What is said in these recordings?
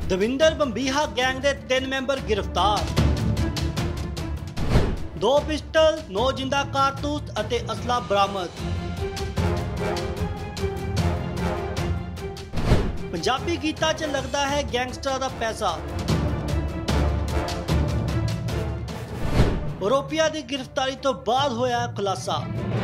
Davinder Bambiha gang ਦੇ 3 member गिरफ्तार। 2 pistol, 9 ਜਿੰਦਾ ਕਾਰਤੂਸ ਅਤੇ ਅਸਲਾ ਬਰਾਮਦ। ਪੰਜਾਬੀ ਗੀਤਾਂ 'ਚ ਲੱਗਦਾ ਹੈ ਗੈਂਗਸਟਰਾਂ ਦਾ ਪੈਸਾ। ਆਰੋਪੀਆਂ ਦੀ गिरफ्तारी ਤੋਂ ਬਾਅਦ ਹੋਇਆ ਖੁਲਾਸਾ।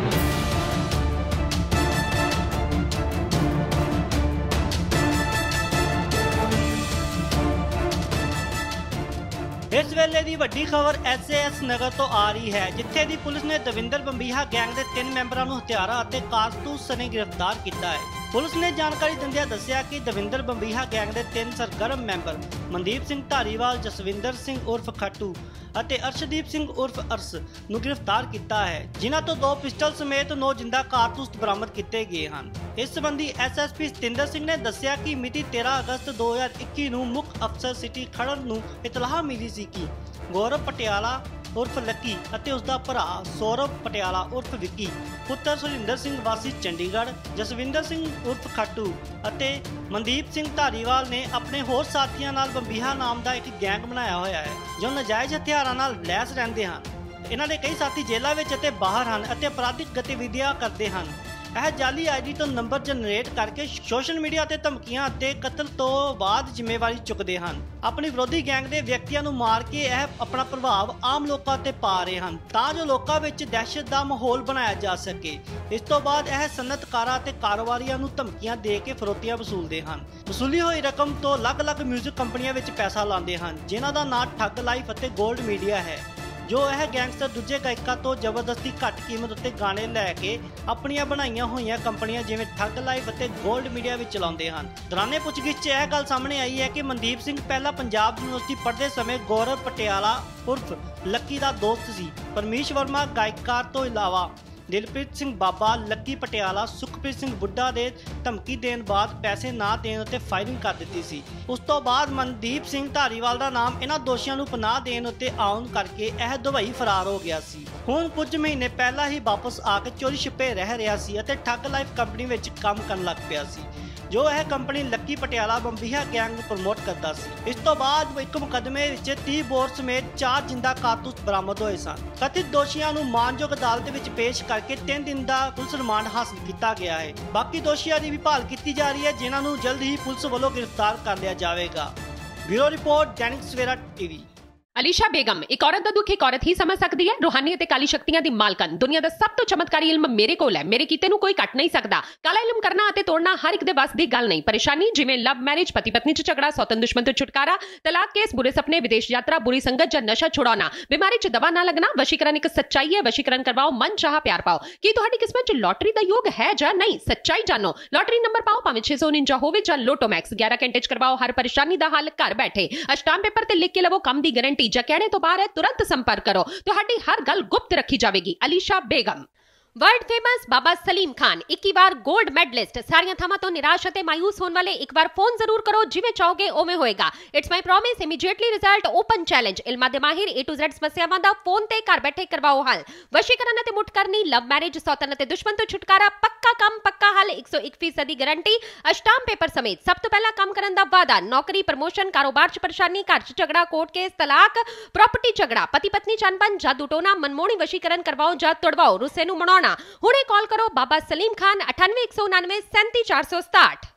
इस वेले की वड्डी खबर SAS नगर तो आ रही है, जिथे दी पुलिस ने दविंदर बंबीहा गैंग के 3 मैंबरों को हथियारों और कारतूस सने गिरफ्तार किया है। पुलिस ने जानकारी दिंदिया दस्सिया कि दविंदर बंबीहा गैंग के 3 सरगर्म मैंबर मनदीप सिंह धारीवाल, जसविंदर सिंह उर्फ खट्टू ਅਤੇ ਅਰਸ਼ਦੀਪ ਸਿੰਘ ਉਰਫ ਅਰਸ ਨੂੰ ਗ੍ਰਿਫਤਾਰ ਕੀਤਾ ਹੈ, ਜਿਨ੍ਹਾਂ ਤੋਂ 2 ਪਿਸਟਲ ਸਮੇਤ 9 ਜਿੰਦਾ ਕਾਰਤੂਸ ਬਰਾਮਦ ਕੀਤੇ ਗਏ ਹਨ। ਇਸ ਸੰਬੰਧੀ SSP ਸਤਿੰਦਰ ਸਿੰਘ ਨੇ ਦੱਸਿਆ ਕਿ ਮਿਤੀ 13 ਅਗਸਤ 2021 ਨੂੰ ਮੁੱਖ ਅਫਸਰ ਸਿਟੀ ਖਰੜ ਨੂੰ ਇਤਲਾਹ ਮਿਲੀ ਸੀ ਕਿ ਗੌਰਵ ਪਟਿਆਲਾ ਉਰਫ ਲੱਕੀ ਅਤੇ ਉਸ ਦਾ ਭਰਾ ਸੌਰਵ ਪਟਿਆਲਾ ਉਰਫ ਵਿੱਕੀ ਪੁੱਤਰ ਸੁਰਿੰਦਰ ਸਿੰਘ ਵਾਸੀ ਚੰਡੀਗੜ੍ਹ, ਜਸਵਿੰਦਰ ਸਿੰਘ ਉਰਫ ਖਾਟੂ ਅਤੇ ਮਨਦੀਪ ਸਿੰਘ ਧਾਰੀਵਾਲ ਨੇ ਆਪਣੇ ਹੋਰ ਸਾਥੀਆਂ ਨਾਲ ਬੰਬੀਹਾ ਨਾਮ ਦਾ ਇੱਕ ਗੈਂਗ ਬਣਾਇਆ ਹੋਇਆ ਹੈ, ਜੋ ਨਜਾਇਜ਼ ਹਥਿਆਰਾਂ ਨਾਲ ਲੈਸ ਰਹਿੰਦੇ ਹਨ। ਇਹਨਾਂ ਦੇ ਕਈ ਸਾਥੀ ਜੇਲ੍ਹਾਂ ਵਿੱਚ ਅਤੇ ਬਾਹਰ ਹਨ ਅਤੇ ਅਪਰਾਧਿਕ ਗਤੀਵਿਧੀਆਂ ਕਰਦੇ ਹਨ। ਇਹ ਜਾਲੀ ID ਤੋਂ ਨੰਬਰ ਜਨਰੇਟ ਕਰਕੇ ਸੋਸ਼ਲ ਮੀਡੀਆ ਤੇ ਧਮਕੀਆਂ ਅਤੇ ਕਤਲ ਤੋਂ ਬਾਅਦ ਜ਼ਿੰਮੇਵਾਰੀ ਚੁੱਕਦੇ ਹਨ। ਆਪਣੀ ਵਿਰੋਧੀ ਗੈਂਗ ਦੇ ਵਿਅਕਤੀਆਂ ਨੂੰ ਮਾਰ ਕੇ ਇਹ ਆਪਣਾ ਪ੍ਰਭਾਵ ਆਮ ਲੋਕਾਂ ਤੇ ਪਾ ਰਹੇ ਹਨ, ਤਾਂ ਜੋ ਲੋਕਾਂ ਵਿੱਚ ਦਹਿਸ਼ਤ ਦਾ ਮਾਹੌਲ ਬਣਾਇਆ ਜਾ ਸਕੇ। ਇਸ ਤੋਂ ਬਾਅਦ ਇਹ ਸਨਅਤਕਾਰਾਂ ਤੇ ਕਾਰੋਬਾਰੀਆਂ ਨੂੰ ਧਮਕੀਆਂ ਦੇ ਕੇ ਫਰੋਤੀਆਂ ਵਸੂਲਦੇ ਹਨ। ਵਸੂਲੀ ਹੋਈ ਰਕਮ ਤੋਂ ਅਲੱਗ-ਅਲੱਗ ਮਿਊਜ਼ਿਕ ਕੰਪਨੀਆਂ ਵਿੱਚ ਪੈਸਾ ਲਾਉਂਦੇ ਹਨ, ਜਿਨ੍ਹਾਂ ਦਾ ਨਾਂ ਠੱਗ ਲਾਈਫ ਅਤੇ ਗੋਲਡ ਮੀਡੀਆ ਹੈ। ਜੋ ਇਹ ਗੈਂਗਸਟਰ ਦੂਜੇ ਗਾਇਕਾਂ ਤੋਂ ਜ਼ਬਰਦਸਤੀ ਘੱਟ ਕੀਮਤ ਉੱਤੇ ਗਾਣੇ ਲੈ ਕੇ ਆਪਣੀਆਂ ਬਣਾਈਆਂ ਹੋਈਆਂ ਕੰਪਨੀਆਂ ਜਿਵੇਂ ਠੱਗ ਲਾਈਫ ਅਤੇ ਗੋਲਡ ਮੀਡੀਆ ਵਿੱਚ ਚਲਾਉਂਦੇ ਹਨ। ਦੌਰਾਨੇ ਪੁੱਛਗਿੱਛ 'ਚ ਇਹ ਗੱਲ ਸਾਹਮਣੇ ਆਈ ਹੈ ਕਿ ਮਨਦੀਪ ਸਿੰਘ ਪਹਿਲਾਂ ਪੰਜਾਬ ਯੂਨੀਵਰਸਿਟੀ ਪੜ੍ਹਦੇ ਸਮੇਂ ਗੌਰਵ ਪਟਿਆਲਾ ਉਰਫ ਲੱਕੀ ਦਾ ਦੋਸਤ ਸੀ। ਪਰਮੇਸ਼ ਵਰਮਾ ਗਾਇਕਾਰ ਤੋਂ ਇਲਾਵਾ ਦਿਲਪ੍ਰੀਤ ਸਿੰਘ ਬਾਬਾ, ਲੱਕੀ ਪਟਿਆਲਾ, ਸੁਖਪ੍ਰੀਤ ਸਿੰਘ ਬੁੱਢਾ ਦੇ ਧਮਕੀ ਦੇਣ ਬਾਅਦ ਪੈਸੇ ਨਾ ਦੇਣ ਉੱਤੇ ਫਾਇਰਿੰਗ ਕਰ ਦਿੱਤੀ ਸੀ। ਉਸ ਤੋਂ ਬਾਅਦ ਮਨਦੀਪ ਸਿੰਘ ਧਾਰੀਵਾਲ ਦਾ ਨਾਮ ਇਹਨਾਂ ਦੋਸ਼ੀਆਂ ਨੂੰ ਪਨਾਹ ਦੇਣ ਉੱਤੇ ਆਉਣ ਕਰਕੇ ਇਹ ਦੁਬਈ ਫਰਾਰ ਹੋ ਗਿਆ ਸੀ। ਹੁਣ ਕੁਝ ਮਹੀਨੇ ਪਹਿਲਾਂ ਹੀ ਵਾਪਸ ਆ ਕੇ ਚੋਰੀ ਛਿਪੇ ਰਹਿ ਰਿਹਾ ਸੀ ਅਤੇ ਠੱਗ ਲਾਈਫ ਕੰਪਨੀ ਵਿੱਚ ਕੰਮ ਕਰਨ ਲੱਗ ਪਿਆ ਸੀ, ਜੋ ਇਹ ਕੰਪਨੀ ਲੱਕੀ ਪਟਿਆਲਾ ਬੰਬੀਹਾ ਗੈਂਗ ਨੂੰ ਪ੍ਰਮੋਟ ਕਰਦਾ ਸੀ। ਇਸ ਤੋਂ ਬਾਅਦ ਇੱਕ ਮੁਕੱਦਮੇ ਵਿੱਚ 30 ਬੋਰ ਸਮੇਤ 4 ਜਿੰਦਾ ਕਾਰਤੂਸ ਬਰਾਮਦ ਹੋਏ ਸਨ। ਕਥਿਤ ਦੋਸ਼ੀਆਂ ਨੂੰ ਮਾਨਯੋਗ ਅਦਾਲਤ ਵਿੱਚ ਪੇਸ਼ ਕਰਕੇ 3 ਦਿਨ ਦਾ ਪੁਲਿਸ ਰਿਮਾਂਡ ਹਾਸਲ ਕੀਤਾ ਗਿਆ ਹੈ। ਬਾਕੀ ਦੋਸ਼ੀਆਂ ਦੀ ਵੀ ਭਾਲ ਕੀਤੀ ਜਾ ਰਹੀ ਹੈ, ਜਿਨ੍ਹਾਂ ਨੂੰ ਜਲਦ ਹੀ ਪੁਲਿਸ ਵੱਲੋਂ ਗ੍ਰਿਫਤਾਰ ਕਰ ਲਿਆ ਜਾਵੇਗਾ। Bureau ਰਿਪੋर्ट Dainik Savera TV। Elisha Begum ਇੱਕ ਔਰਤ ਦਾ ਦੁੱਖ ਇੱਕ ਔਰਤ ਹੀ ਸਮਝ ਸਕਦੀ ਹੈ। ਰੂਹਾਨੀ ਅਤੇ ਕਾਲੀ ਸ਼ਕਤੀਆਂ ਦੀ ਮਾਲਕਨ, ਦੁਨੀਆ ਦਾ ਸਭ ਤੋਂ ਚਮਤਕਾਰੀ ਇਲਮ ਮੇਰੇ ਕੋਲ ਹੈ। ਮੇਰੇ ਕੀਤੇ ਨੂੰ ਕੋਈ ਕੱਟ ਨਹੀਂ ਸਕਦਾ। ਕਾਲਾ ਇਲਮ ਕਰਨਾ ਅਤੇ ਤੋੜਨਾ ਹਰ ਇੱਕ ਦੇ ਵੱਸ ਦੀ ਗੱਲ ਨਹੀਂ। ਪਰੇਸ਼ਾਨੀ ਜਿਵੇਂ ਲਵ ਮੈਰਿਜ, ਪਤੀ ਪਤਨੀ 'ਚ ਝਗੜਾ, ਸੌਤਨ ਦੁਸ਼ਮਣ ਤੋਂ ਛੁਟਕਾਰਾ, ਤਲਾਕ ਕੇਸ, ਬੁਰੇ ਸੁਪਨੇ, ਵਿਦੇਸ਼ ਯਾਤਰਾ, ਬੁਰੀ ਸੰਗਤ ਜਾਂ ਨਸ਼ਾ ਛੁਡਾਉਣਾ, ਬਿਮਾਰੀ 'ਚ ਦਵਾ ਨਾ ਲੱਗਣਾ। ਵਸ਼ੀਕਰਨ ਇੱਕ ਸੱਚਾਈ ਹੈ। ਵਸ਼ੀਕਰਨ ਕਰਵਾਓ, ਮਨ ਚਾਹਾ ਪਿਆਰ ਪਾਓ। ਕੀ ਤੁਹਾਡੀ ਕਿਸਮਤ 'ਚ ਲੋਟਰੀ ਦਾ ਯੋਗ ਹੈ ਜਾਂ ਨਹੀਂ? ਸੱਚਾਈ ਜਾਣੋ। ਲੋਟਰੀ ਨੰਬਰ ਪਾਓ, ਭਾਵੇਂ 649 ਹੋਵੇ ਜਾਂ ਲੋਟੋ ਮੈਕਸ। 11 ਘੰਟੇ 'ਚ ਕਰਵਾਓ ਹਰ ਪਰੇਸ਼ਾਨੀ ਦਾ ਹੱਲ ਘਰ ਬੈਠੇ। ਅਸ਼ਟਾਮ ਪੇਪਰ ਤੇ ਲਿਖ ਕੇ ਲਵੋ ਕੰਮ ਦੀ ਗਾਰੰਟੀ। ਜਾਂ ਕਹਿਣੇ ਤੋਂ ਬਾਹਰ तुरंत संपर्क करो, ਤੁਹਾਡੀ ਹਰ ਗੱਲ ਗੁਪਤ ਰੱਖੀ ਜਾਵੇਗੀ। ਅਲੀਸ਼ਾ ਬੇਗਮ। वर्ल्ड फेमस बाबा सलीम खान 21 बार गोल्ड मेडलिस्ट। सारियां थावां तो निराश अते मायूस होने वाले एक बार फोन जरूर करो, जिवें चाहोगे उवें होएगा। It's my promise, immediately result, open challenge. इल्मां दे माहिर A to Z समस्यावां दा फोन ते घर बैठे करवाओ हल। वशीकरण अते मुठ करनी, लव मैरिज, सौतन अते दुश्मन तो छुटकारा, पक्का काम पक्का हल, 101% दी गारंटी, अष्टाम पेपर समेत। सब तो पहला काम करन दा वादा, नौकरी, प्रमोशन, कारोबार च परेशानी, घर च झगड़ा, कोर्ट केस, तलाक, प्रॉपर्टी झगड़ा, पति पत्नी च अनबन, जादू टोना, मनमोहनी वशीकरण करवाओ जां तोड़वाओ, रुस्से नूं मनाउणा। हुणे कॉल करो बाबा सलीम खान 98 199 37 467।